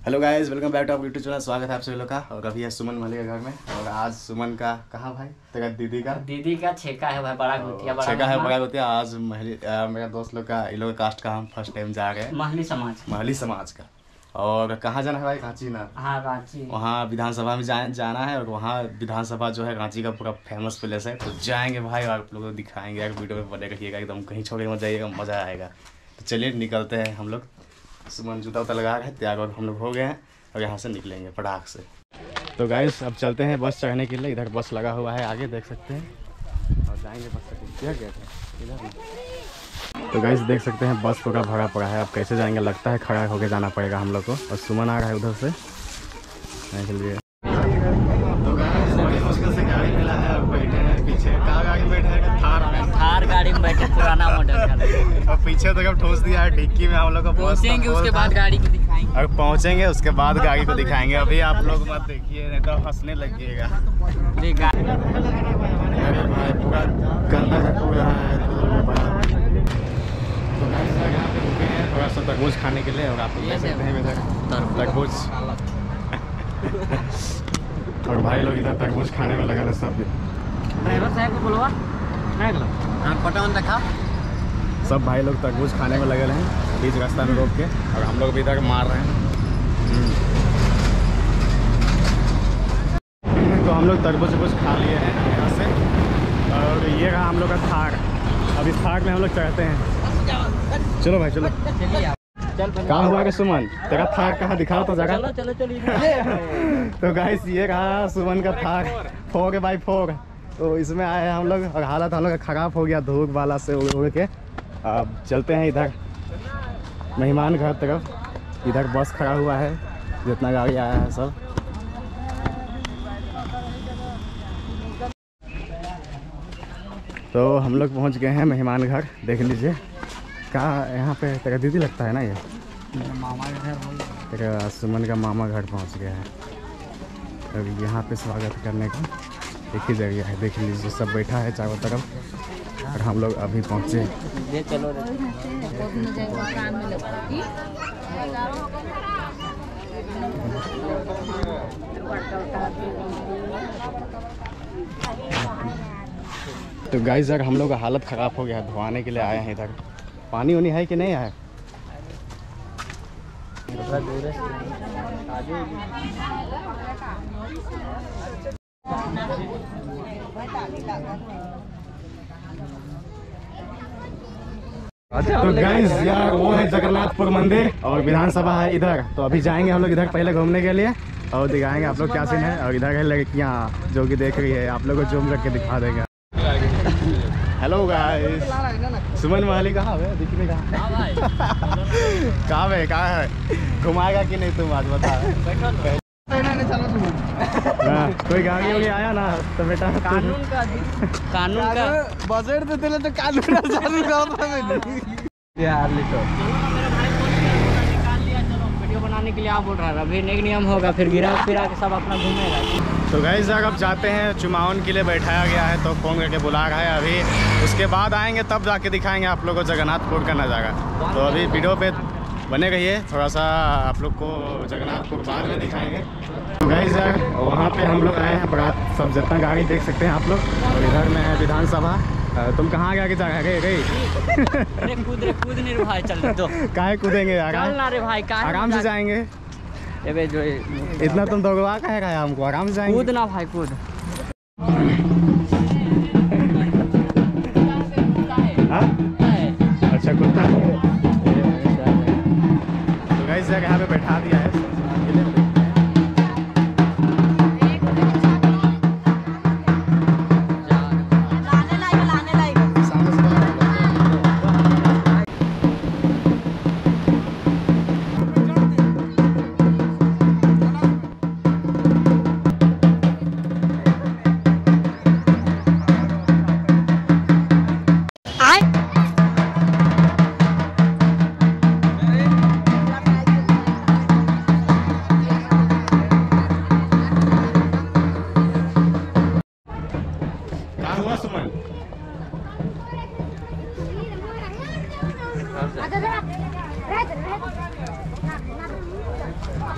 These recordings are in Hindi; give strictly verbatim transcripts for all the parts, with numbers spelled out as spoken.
Hello guys, welcome back to our YouTube channel. स्वागत है आप सभी लोग का। और अभी है सुमन महली के घर में। और आज सुमन का कहाँ भाई तेरा दीदी का दीदी का छेका है भाई, बड़ा गुतिया बड़ा छेका है बड़ा गुतिया। आज महली मेरा दोस्त लोग का इन लोग कास्ट का हम फर्स्ट टाइम जा रहे हैं महली समाज महली समाज का। और कहाँ जाना है भाई? रांची ना? हाँ रांची। वहाँ विधानसभा में जा, जाना है। और वहाँ विधानसभा जो है रांची का पूरा फेमस प्लेस है, तो जाएंगे भाई और आप लोगों को दिखाएंगे। यार वीडियो में बने रखिएगा, एकदम कहीं छोड़े मत जाइएगा, मज़ा आएगा। तो चलिए निकलते हैं हम लोग। सुमन जूता उता लगा रहे हैं, तैयार और हम लोग हो गए हैं और यहाँ से निकलेंगे फटाक से। तो गाइस अब चलते हैं बस चढ़ने के लिए। इधर बस लगा हुआ है, आगे देख सकते हैं। और जाएंगे बस से। इधर गए थे इधर। तो गाइस देख सकते हैं बस पूरा भरा पड़ा है। अब कैसे जाएंगे? लगता है खड़ा होकर जाना पड़ेगा हम लोग को। और सुमन आ रहा है उधर से के लिए। थार गाड़ी में बैठे, पुराना मॉडल का। और पीछे तो कब ठोस दिया है डिक्की में हम लोग को। पहुंचेंगे उसके बाद गाड़ी को दिखाएंगे। और पहुंचेंगे उसके बाद गाड़ी को दिखाएंगे। अभी आप लोग मत देखिए, नहीं तो हंसने लगिएगा। अरे भाई पूरा गंदा हो रहा है। तो यहाँ पे रुके हैं थोड़ा सा तरबूज खाने के लिए। और आप लोग देख सकते हैं इधर तरबूज। और भाई लोग इधर तरबूज खाने में लगा रहे सब। ड्राइवर साहब को बोलवा रखा। सब भाई लोग तरबूज खाने में लगे हैं बीच रास्ता में रोक के। और हम लोग भी इधर मार रहे हैं। तो हम लोग तरबूज तरबूज खा लिए हैं यहाँ से। और ये रहा हम लोग का थार। अब इस थार में हम लोग चढ़ते हैं। चलो भाई चलो। कहाँ हुआ कि सुमन तेरा थार कहाँ? दिखाओ तो जगह। चलो चलो चलिए। तो गाइस ये रहा सुमन का थार। फोर है भाई फोर। तो इसमें आए हैं हम लोग और हालत हम लोग का ख़राब हो गया धूप वाला से उड़ उड़ के। अब चलते हैं इधर मेहमान घर तरफ। इधर बस खड़ा हुआ है, जितना गाड़ी आया है सब। तो हम लोग पहुंच गए हैं मेहमान घर। देख लीजिए कहाँ, यहाँ पे तेरा दीदी लगता है ना, ये मामा का घर। तेरा सुमन का मामा घर पहुंच गया है। तो यहाँ पे स्वागत करने का एक ही जगह है। देख लीजिए सब बैठा है चारों तरफ। और हम लोग अभी पहुँचे। ये चलो तो गाइस यार हम लोग का हालत ख़राब हो गया है। धोआने के लिए आए हैं इधर। पानी उनी है कि नहीं है? तो गाइस यार वो है जगन्नाथपुर मंदिर और विधानसभा है इधर। तो अभी जाएंगे हम लोग इधर पहले घूमने के लिए और दिखाएंगे आप लोग क्या सीन है। और इधर है लड़कियाँ जो कि देख रही है, आप लोग को जूम करके दिखा देंगे। हेलो गाइस, सुमन महली कहाँ है? दिख नहीं कहाँ कहाँ है कहाँ है? घुमाएगा कि नहीं तुम आज बता। कोई गाड़ी वाड़ी आया ना तो बेटा कानून का कानून का बजट देते तो कानून यार लिखो वीडियो बनाने के लिए आप बोल रहा है। अभी एक नियम होगा, फिर गिरा फिरा के सब अपना घूमेगा। तो गाइस अगर अब जाते हैं चुमावन के लिए बैठाया गया है तो फोन करके बुला रहा है अभी। उसके बाद आएंगे तब जाके दिखाएंगे आप लोगों को जगन्नाथपुर का नज़ारा। तो अभी वीडियो पे बने रहिए, थोड़ा सा आप लोग को जगन्नाथपुर बाद में दिखाएंगे। तो गाइस यार वहाँ पे हम लोग आए हैं बारात सब जितना गाड़ी देख सकते हैं आप लोग। और इधर में है विधानसभा। तुम कहाँ आगे आगे जा रहे गई? अरे कूद रे कूद नहीं रे भाई, चल तो काहे कूदेंगे यार? चल ना रे भाई, आराम से जाएंगे। ए जो इतना तुम दौड़वा का है हमको, आराम से जाएंगे। कूद ना भाई कूद। अच्छा कुत्ता। तो गाइस यहाँ पे बैठा दिया है।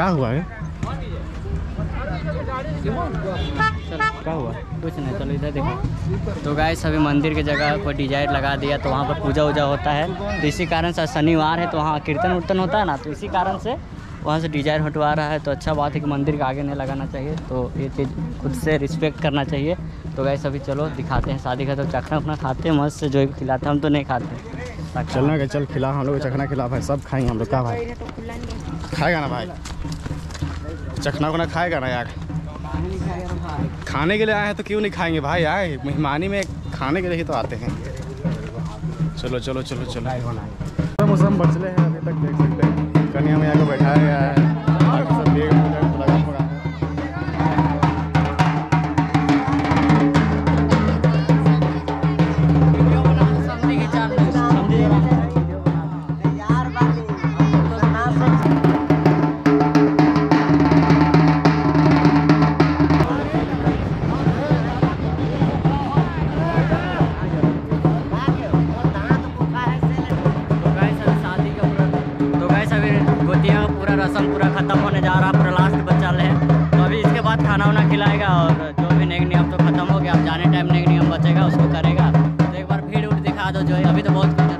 क्या हुआ है? क्या हुआ? कुछ नहीं, चलो इधर देखो। तो गाइस अभी मंदिर की जगह पर डिजाइन लगा दिया, तो वहाँ पर पूजा वूजा होता है। तो इसी कारण से शनिवार है तो वहाँ कीर्तन उर्तन होता है ना, तो इसी कारण से वहाँ से डिजाइन हटवा रहा है। तो अच्छा बात है कि मंदिर के आगे नहीं लगाना चाहिए, तो ये चीज़ खुद से रिस्पेक्ट करना चाहिए। तो गाइस अभी चलो दिखाते हैं शादी का। तो चखना अपना खाते हैं मस्त से, जो भी खिलाते हैं, हम तो नहीं खाते। चलना के चल खिला, हम लोग चखना खिला भाई, सब खाएंगे हम लोग। क्या भाई खाएगा ना भाई? चखना उखना खाएगा ना यार? खाने के लिए आए हैं तो क्यों नहीं खाएंगे भाई? आए मेहमानी में खाने के लिए ही तो आते हैं। चलो चलो चलो चलो। मौसम बचले हैं अभी तक, देख सकते हैं कन्या मैया को बैठाया गया है। बाकी सब बेग लगा पड़ा है। रसम पूरा खत्म होने जा रहा, पूरा लास्ट बच्चा है। तो अभी इसके बाद खाना वाना खिलाएगा, और जो भी नेक नियम तो खत्म हो गया। अब जाने टाइम नेक नियम बचेगा उसको करेगा। तो एक बार भीड़ उड़ दिखा दो जो है, अभी तो बहुत कुछ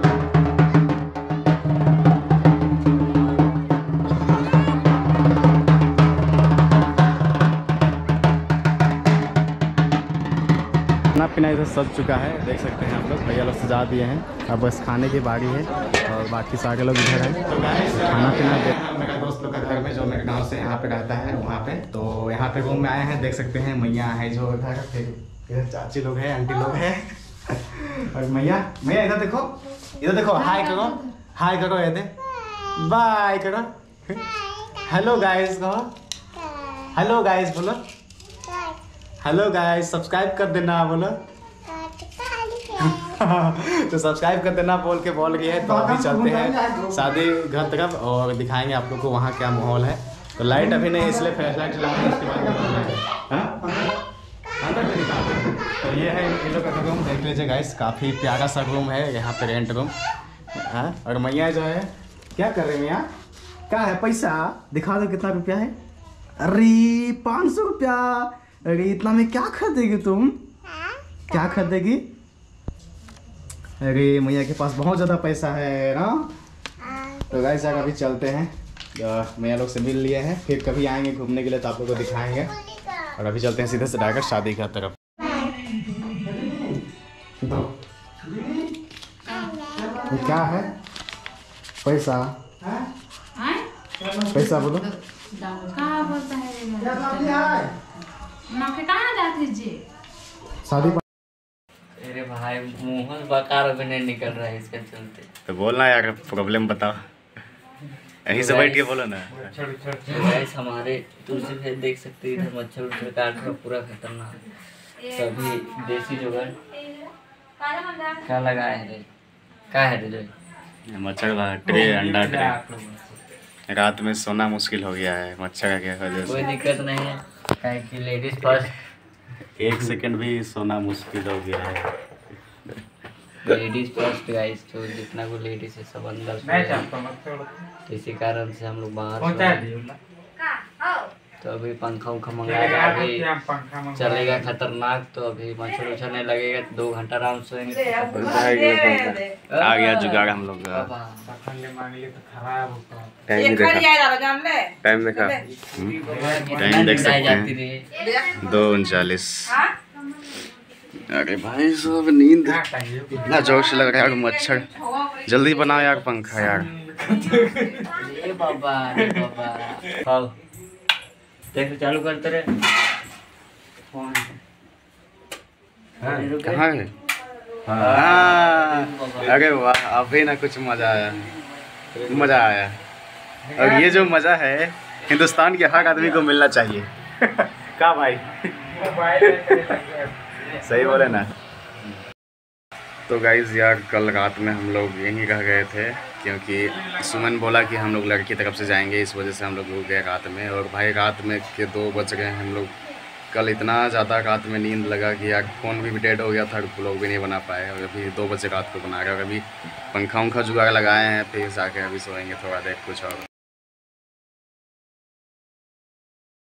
खाना पीना इधर सज चुका है, देख सकते हैं आप लोग। भैया लोग सजा दिए हैं, अब बस खाने की बारी है और बाकी सारे लोग इधर हैं। तो खाना पीना मेरा दोस्त लोग का घर में, जो मेरे गांव से यहाँ पे रहता है वहाँ पे, तो यहाँ पे रूम में आए हैं। देख सकते हैं मैया है जो इधर, फिर इधर चाची लोग हैं, आंटी लोग हैं और मैया मैया इधर देखो, इधर देखो, हाय करो, हाय करो, इधर बाय करो, हेलो गाइस कहो, हेलो गाइस बोलो, हेलो गाइस सब्सक्राइब कर देना बोलो। तो सब्सक्राइब कर देना बोल के बोल रही है। तो अभी चलते हैं शादी घर तरफ और दिखाएंगे आप लोग को वहाँ क्या माहौल है। तो लाइट अभी नहीं, इसलिए फ्लैश लाइट चलाएंगे, उसके बाद अंदर से दिखाते हैं। तो ये है इन लोग का रूम, देख लीजिए गाइस, काफ़ी प्यारा सा रूम है यहाँ पे, रेंट रूम। हाँ, और मैया जो है क्या कर रहे हैं मैया? क्या है पैसा दिखा दो, कितना रुपया है? अरे पाँच सौ रुपया। अरे इतना में क्या खरीदेगी तुम? क्या खरीदेगी? अरे मैया के पास बहुत ज़्यादा पैसा है ना। तो गाइस यार अभी चलते हैं, मैया लोग से मिल लिए हैं, फिर कभी आएंगे घूमने के लिए तो आप लोग को दिखाएंगे। और अभी चलते हैं सीधे से डायरेक्ट शादी की तरफ। क्या है पैसा? पैसा बोलो। शादी अरे भाई मुँह बकार भी नहीं निकल रहा है इसके चलते। तो बोलना यार, प्रॉब्लम बताओ, यहीं से बैठ के बोलो ना। गाइस हमारे तुलसी पे देख सकते हैं, इधर मच्छर उच्छर काट रहा, पूरा खतरनाक। सभी देसी जुगाड़ क्या लगाए है रे? क्या है रे? मच्छर का ट्रे, अंडा ट्रे। रात में सोना मुश्किल हो गया है मच्छर के वजह से। कोई दिक्कत नहीं है, क्या कि लेडीज फर्स्ट। एक सेकंड भी सोना मुश्किल हो गया है। लेडीज फर्स्ट गाइस, तो जितना को लेडीज है सब अंदर से, तो इसी कारण से हम लोग बाहर। तो अभी पंखा उखा मंगाएगा, अभी चलेगा खतरनाक। तो अभी मच्छर उच्छर नहीं लगेगा, दो घंटा आराम सोएंगे। आ गया जुगाड़ हम लोग का। टाइम देखा, टाइम देखा, टाइम देख सकते हैं, दो उनचालीस। अरे भाई सब नींद इतना जोर से लग रहा है यार। मच्छर जल्दी बनाओ यार पंखा यार। ए बाबा, ए बाबा, देख चालू करते रहे। कहाँ है? हाँ, अरे वाह, अभी ना कुछ मजा आया, मजा आया। और ये जो मजा है हिंदुस्तान के हर आदमी को मिलना चाहिए। क्या भाई? सही बोले ना। तो गाइज़ यार कल रात में हम लोग यहीं रह गए थे, क्योंकि सुमन बोला कि हम लोग लड़की तरफ से जाएंगे, इस वजह से हम लोग रुक गए रात में। और भाई रात में के दो बज गए हम लोग। कल इतना ज़्यादा रात में नींद लगा कि यार फ़ोन भी डेड हो गया था, लोग भी नहीं बना पाए। और अभी दो बजे रात को बना रहे, और अभी पंखा उंखा जुगाड़ लगाए हैं, फिर जाके अभी सोएंगे थोड़ा देर कुछ और।